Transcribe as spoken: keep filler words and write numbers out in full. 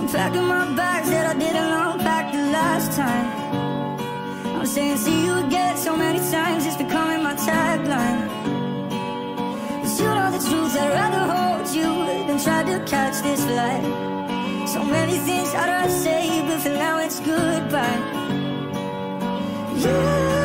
packing my bags that I didn't unpack the last time. I'm saying see you again so many times, it's becoming my tagline. 'Cause you know the truth, I'd rather hold you than try to catch this flight. So many things I'd rather say, but for now it's goodbye. Yeah.